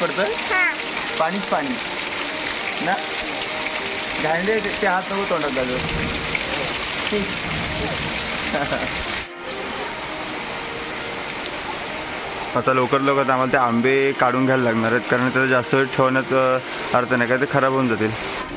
पडतोय पाणीच पाणी ना घांडे ते हात नको तोंडात घालू आता लवकर आम्हाला ते आंबे काढून घ्यायला लागणार आहेत कारण त्याचा जास्त वेळ ठेवण्यात अर्थ नाही काय ते खराब होऊन जातील.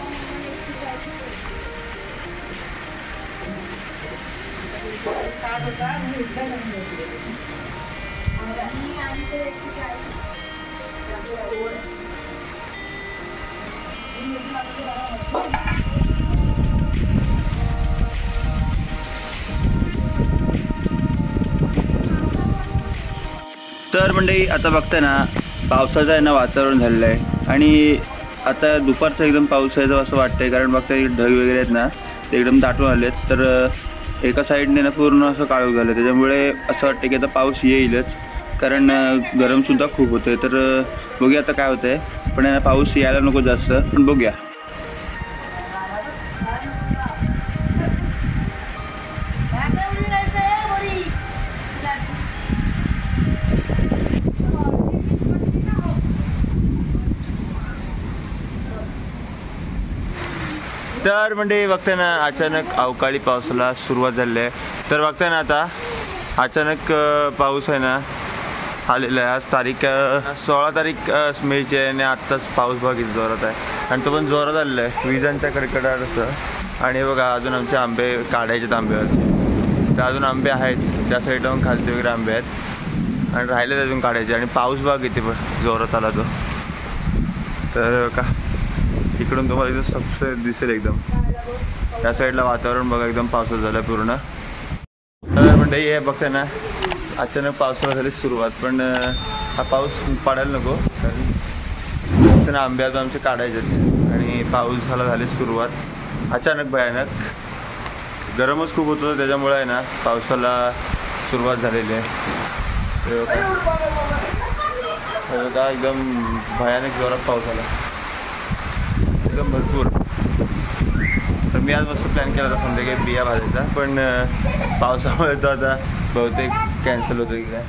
तर मंडळी आता बघताय ना पावसाचं आहे ना वातावरण झालेलं आहे आणि आता दुपारचं एकदम पाऊस यायचं असं वाटतंय कारण बघताय ढग वगैरे आहेत ना ते एकदम दाटून आलेत. तर एका साईडने ना पूर्ण असं काळोख झालं त्याच्यामुळे असं वाटतं की आता पाऊस येईलच कारण गरमसुद्धा खूप होतं आहे. तर बघूया आता काय होतं आहे पण पाऊस यायला नको जास्त पण बघूया. तर म्हणजे बघताय ना अचानक अवकाळी पावसाला सुरुवात झाली आहे. तर बघताय ना आता अचानक पाऊस आहे ना आलेला आहे. आज तारीख 16 तारीख मेची आहे आणि आत्ताच पाऊस बघितला जोरात आहे आणि तो पण जोरात आलेला आहे विजांच्या कडकडाट असं. आणि बघा अजून आमचे आंबे काढायचे आंब्यावर तर अजून आंबे आहेत त्या साईडला पण खालती वगैरे आंबे आहेत आणि राहिलेत अजून काढायचे आणि पाऊस बघा किती पण जोरात आला तो. तर का इकडून तुम्हाला एकदम सबसे दिसेल एकदम त्या साईडला वातावरण बघा एकदम पावसाचं झालं पूर्ण. तर म्हणजे हे बघताय ना अचानक पावसाला झाली सुरुवात पण हा पाऊस पडायला नको कारण आंबे अजून आमचे काढायचे आणि पाऊस झाली सुरुवात अचानक भयानक. गरमच खूप होतं त्याच्यामुळे आहे ना पावसाला सुरुवात झालेली आहे. का एकदम भयानक जोरात पाऊस आला एकदम भरपूर. तर मी आज मस्त प्लॅन केला होता संध्याकाळी बिया भाजायचा पण पावसामुळे तो आता बहुतेक कॅन्सल होतो की काय.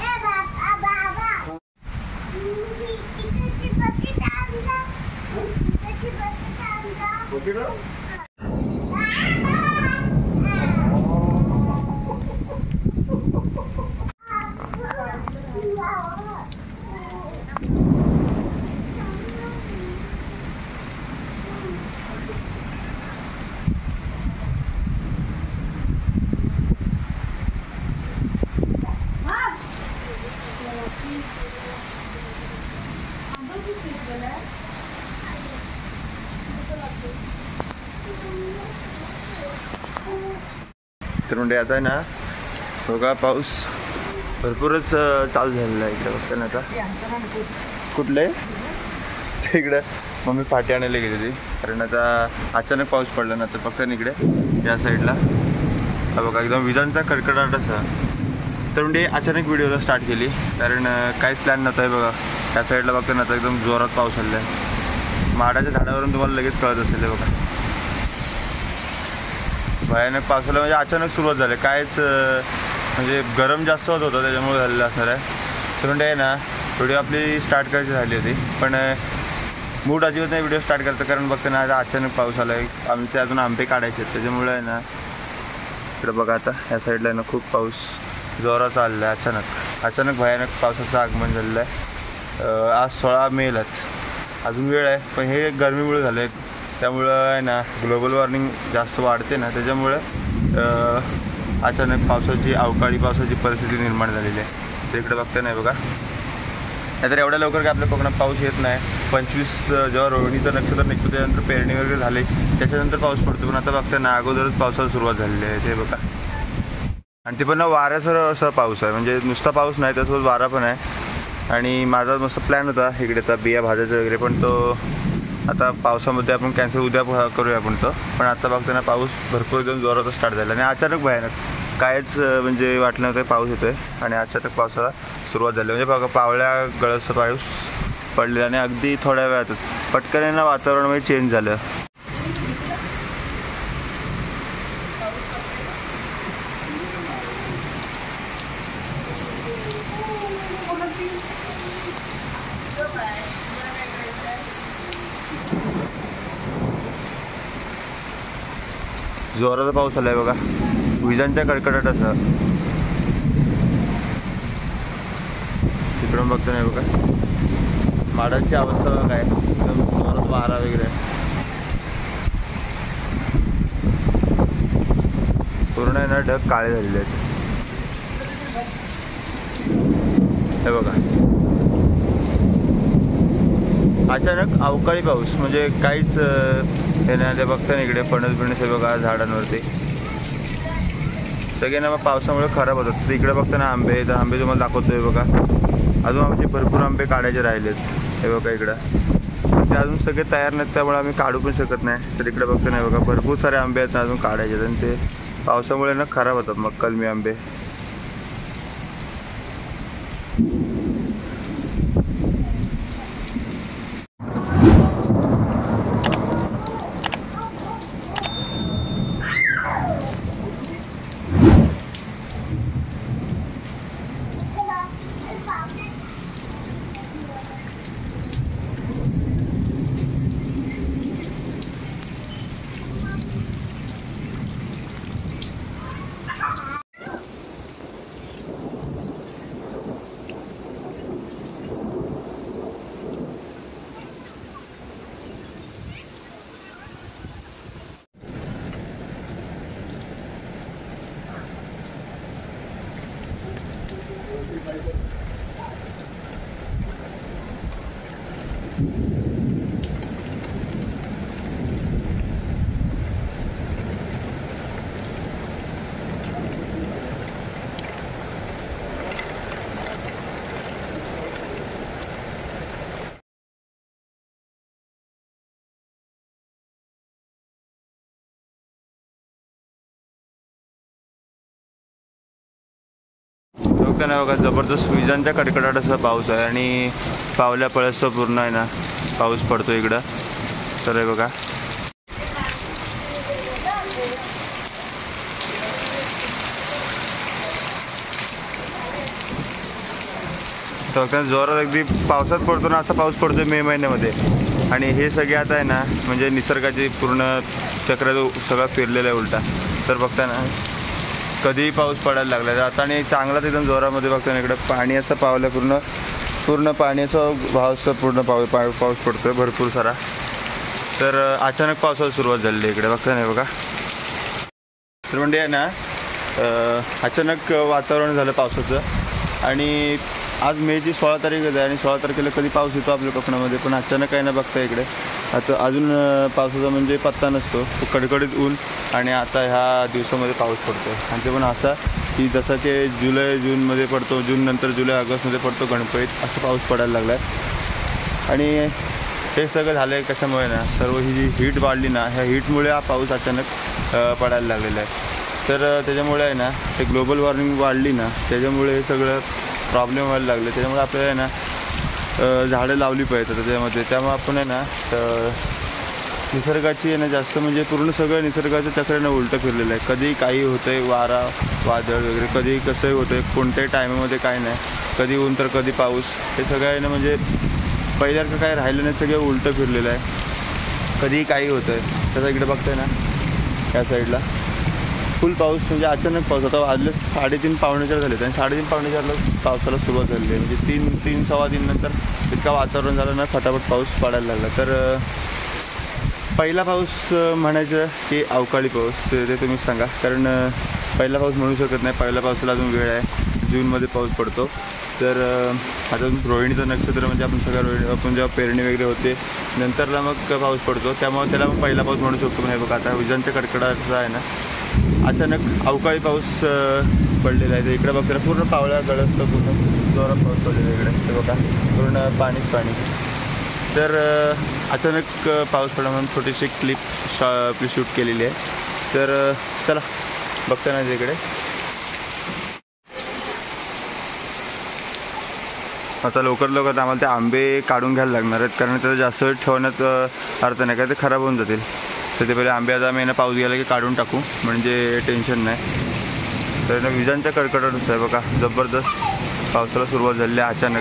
तर म्हणजे आता आहे ना बघा पाऊस भरपूरच चालू झालेला आहे इकडे बघता ना. आता कुठले तिकडं मम्मी पाठी आणायला गेली होती कारण आता अचानक पाऊस पडला ना तर फक्त इकडे या साईडला बघा एकदम विजांचा कडकडाट असा. तर म्हणजे अचानक व्हिडिओला स्टार्ट केली कारण काहीच प्लॅन नव्हता आहे. बघा त्या साईडला बघता ना आता एकदम जोरात पाऊस आलेला आहे. माडाच्या झाडावरून तुम्हाला लगेच कळत असेल बघा भयानक पावसाला म्हणजे अचानक सुरुवात झाली कायच म्हणजे गरम जास्त होत होतं त्याच्यामुळे झालेलं असणार आहे. तर म्हणजे आहे ना व्हिडिओ आपली स्टार्ट करायची झाली होती पण मूड अजिबात नाही व्हिडिओ स्टार्ट करतं कारण बघता ना आता अचानक पाऊस आला आहे. आमचे अजून आंबे काढायचे आहेत त्याच्यामुळे आहे ना इकडं बघा आता या साईडला आहे ना खूप पाऊस जोरात आलेला आहे. अचानक भयानक पावसाचं आगमन झालेलं आहे. आज 16 मेलाच अजून वेळ आहे पण हे गरमीमुळे झालं आहे त्यामुळं आहे ना ग्लोबल वॉर्मिंग जास्त वाढते ना त्याच्यामुळे अचानक अवकाळी पावसाची परिस्थिती निर्माण झालेली आहे. तर इकडे बघता नाही बघा नाहीतर एवढ्या लवकर काय आपल्या कोकणात पाऊस येत नाही. 25 जेव्हा रोहिणीचं नक्षत्र निघतो त्यानंतर पेरणी वगैरे झाली त्याच्यानंतर पाऊस पडतो पण आता बघता ना अगोदरच पावसाला सुरुवात झालेली आहे ते बघा. आणि ते पण वाऱ्यासर असा पाऊस आहे म्हणजे नुसता पाऊस नाही त्यासोबत वारा पण आहे. आणि माझा मस्त प्लॅन होता इकडे तर बिया भाजायचा वगैरे पण तो आता पावसामध्ये आपण कॅन्सल उद्या करूया आपण तो. पण आता बघता ना पाऊस भरपूर एकदम जोरात स्टार्ट झाला आणि अचानक भयानक कायच म्हणजे वाटलं नव्हतं पाऊस येतोय आणि अचानक पावसाला सुरुवात झाली. म्हणजे बघा पावल्या गळसं पाऊस पडलेला आणि अगदी थोड्या वेळातच पटकन ना वातावरणामध्ये चेंज झालं. Bye. जोराचा पाऊस आलाय बघा, विजांच्या कडकडाटासह. तिकडून बघतो नाही बघा माडांची अवस्था बघा काय, एकदम जोरात वारा वगैरे. पूर्ण आहे ना ढग काळे झालेले आहेत. हे बघा अचानक अवकाळी पाऊस, म्हणजे काहीच हे नाही. ते बघता ना इकडे फणस बिणस हे बघा झाडांवरती सगळे ना मग पावसामुळे खराब होतात. इकडे बघता ना आंबे, तर आंबे तुम्हाला दाखवतोय बघा. अजून आमचे भरपूर आंबे काढायचे राहिलेत. हे बघा इकडं ते अजून सगळे तयार नाहीत, त्यामुळे आम्ही काढू पण शकत नाही. तर इकडे बघतो नाही बघा भरपूर सारे आंबे आहेत अजून काढायचे, आणि ते पावसामुळे ना खराब होतात मग कलमी आंबे. बघताना बघा जबरदस्त विजांच्या कडकडाटाचा पाऊस आहे, आणि पावल्या पळसचा पूर्ण आहे ना पाऊस पडतो इकडं. तर हे बघा बघताना जोरात अगदी पावसात पडतो ना, असा पाऊस पडतो मे महिन्यामध्ये. आणि हे सगळे आता आहे ना म्हणजे निसर्गाची पूर्ण चक्र जो सगळा फिरलेला आहे उलटा. तर बघताना कधीही पाऊस पडायला लागला आहे आता, आणि चांगलाच एकदम जोरामध्ये बघताना इकडं पाणी असं पावलं पूर्ण पाण्याचा भाव पूर्ण पाऊस पडतोय भरपूर सारा. तर अचानक पावसाला सुरुवात झालेली आहे इकडे बघता नाही बघा. तर म्हणजे आहे ना अचानक वातावरण झालं पावसाचं. आणि आज मेची 16 तारीख आहे, आणि 16 तारखेला कधी पाऊस येतो आपल्या कोकणामध्ये, पण अचानक आहे ना बघता इकडे आता अजून पावसाचा म्हणजे पत्ता नसतो. कडकडीत ऊन, आणि आता ह्या दिवसामध्ये पाऊस पडतो. आणि ते पण असा की जसा की जूनमध्ये पडतो, जून नंतर जुलै ऑगस्टमध्ये पडतो गणपतीत, असं पाऊस पडायला लागला आहे. आणि हे सगळं झालं आहे कशामुळे ना, सर्व ही जी हीट वाढली ना, ह्या हीटमुळे हा पाऊस अचानक पडायला लागलेला आहे. तर त्याच्यामुळे आहे ना ते ग्लोबल वॉर्मिंग वाढली ना, त्याच्यामुळे हे सगळं प्रॉब्लेम व्हायला लागले. त्याच्यामुळे आपल्याला आहे ना झाडं लावली पाहिजेत त्याच्यामध्ये. त्यामुळे आपण आहे ना निसर्गाची आहे ना जास्त म्हणजे पूर्ण सगळं निसर्गाचं चक्रानं उलटं फिरलेलं आहे. कधी काही होतं आहे, वारा वादळ वगैरे, कधी कसंही होतं आहे, कोणत्याही टायमामध्ये काय नाही, कधी ऊन तर कधी पाऊस. हे सगळं आहे ना म्हणजे पहिल्यासारखं काय राहिलं नाही, सगळं उलटं फिरलेलं आहे. कधीही काही होतं आहे. तसं इकडे बघताय ना या साईडला फुल पाऊस, म्हणजे अचानक पाऊस. आता वाजले 3:30 पावणे 4 झाले, आणि 3:30 पावणे 4ला पावसाला सुरुवात झालेली आहे. म्हणजे 3 सव्वा 3 नंतर इतका वातावरण झालं ना, फटाफट पाऊस पडायला लागला. तर पहिला पाऊस म्हणायचं की अवकाळी पाऊस, ते तुम्हीच सांगा. कारण पहिला पाऊस म्हणू शकत नाही, पहिल्या पावसाला अजून वेळ आहे. जूनमध्ये पाऊस पडतो. तर अजून रोहिणीचं नक्षत्र म्हणजे आपण सगळं आपण जेव्हा पेरणी वगैरे होते नंतरला मग पाऊस पडतो, त्यामुळे त्याला मग पहिला पाऊस म्हणू शकतो. म्हणजे बघा आता विजांच्या कडकडाचा आहे ना अचानक अवकाळी पाऊस पडलेला आहे. तर इकडे बघताना पूर्ण पावळ्या गळसतं, पूर्ण जोरात पाऊस पडलेला आहे इकडे. ते बघा पूर्ण पाणीच पाणी. तर अचानक पाऊस पडला म्हणून छोटीशी क्लिप आपली शूट केलेली आहे. तर चला बघताना इकडे आता लवकर आम्हाला ते आंबे काढून घ्यायला लागणार आहेत, कारण त्याचा जास्त वेळ ठेवण्यात अर्थ नाही, काय ते खराब होऊन जातील. तर ते पहिले आंबे आता आम्ही पाऊस गेला की काढून टाकू, म्हणजे टेन्शन नाही. तर विजांच्या कडकडाटच आहे बघा, जबरदस्त पावसाला सुरुवात झालेली आहे अचानक.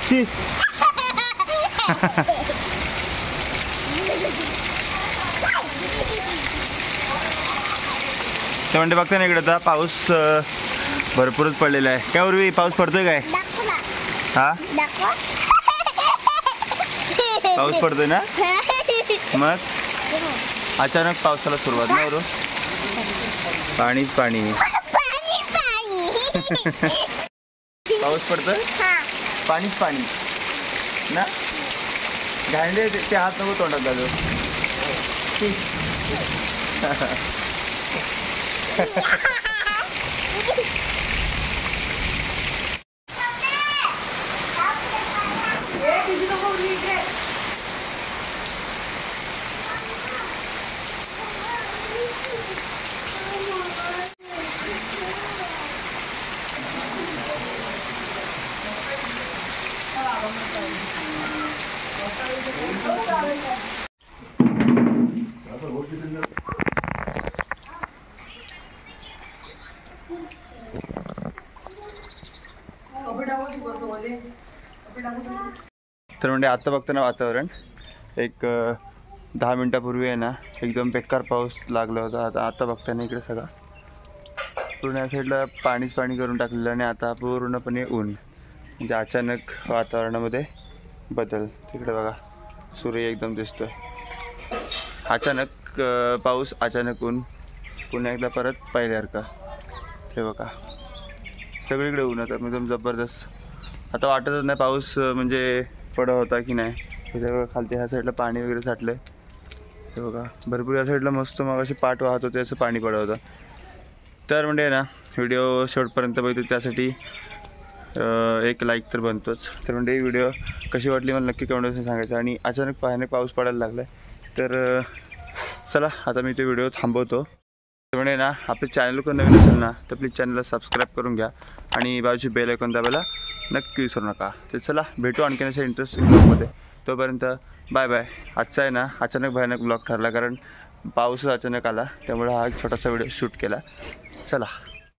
शी तर म्हणजे बघता ना इकडे आता पाऊस भरपूरच पडलेला आहे. काय उर्वी पाऊस पडतोय काय? हा पाऊस पडतोय ना. मग अचानक पावसाला सुरुवात ना वरून पाणीच पाणी. पाऊस पडतोय पाणीच पाणी ना. घाणले ते हात नको तोंडात घालू. तर म्हणजे आता बघताना वातावरण एक 10 मिनिटापूर्वी आहे ना एकदम बेकार पाऊस लागला होता. आता बघताना इकडे सगळा पूर्ण या साईडला पाणीच पाणी करून टाकलेलं आणि आता पूर्णपणे ऊन. म्हणजे अचानक वातावरणामध्ये बदल. तिकडे बघा सूर्य एकदम दिसतोय. अचानक पाऊस अचानक ऊन पुन्हा एकदा परत पहिल्यासारखा. हे बघा सगळीकडे ऊन आता एकदम जबरदस्त. आता वाटतच नाही पाऊस म्हणजे पडत होता की नाही. हे सगळं खालती ह्या साईडला पाणी वगैरे साठलं आहे. हे बघा भरपूर या साईडला मस्त मग अशी पाट वाहत होते असं पाणी पडत होतं. तर म्हणजे ना व्हिडिओ शेवटपर्यंत बघतो त्यासाठी एक लाईक तर बनतोच. तर म्हणजे ही व्हिडिओ कशी वाटली मला नक्की कमेंटमध्ये सांगायचं. आणि अचानक पाऊस पडायला लागला आहे तर चला आता मी तो व्हिडिओ थांबवतो. तर म्हणजे ना आपल्या चॅनल कोण नवीन असेल ना तर प्लीज चॅनलला सबस्क्राईब करून घ्या आणि बाजूची बेल आयकॉन दाबायला नक्की विसरू नका. तर चला भेटू आणखीन अशा इंटरेस्टिंग ब्लॉगमध्ये. तोपर्यंत बाय बाय. आजचा आहे ना अचानक भयानक ब्लॉग ठरला कारण पाऊस अचानक आला त्यामुळे हा एक छोटासा व्हिडिओ शूट केला. चला.